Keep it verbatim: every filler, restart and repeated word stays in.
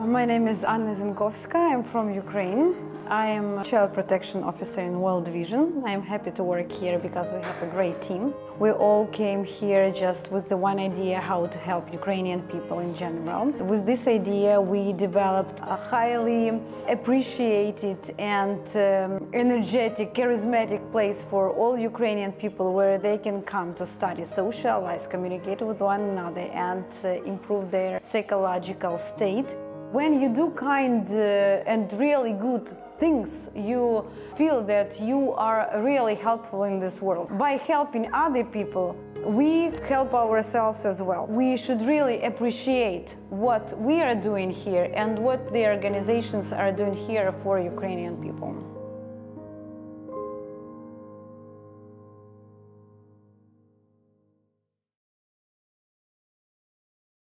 My name is Zinkovska. I'm from Ukraine. I am a child protection officer in World Vision. I'm happy to work here because we have a great team. We all came here just with the one idea how to help Ukrainian people in general. With this idea, we developed a highly appreciated and um, energetic, charismatic place for all Ukrainian people where they can come to study, socialize, communicate with one another and uh, improve their psychological state. When you do kind uh, and really good things, you feel that you are really helpful in this world. By helping other people, we help ourselves as well. We should really appreciate what we are doing here and what the organizations are doing here for Ukrainian people.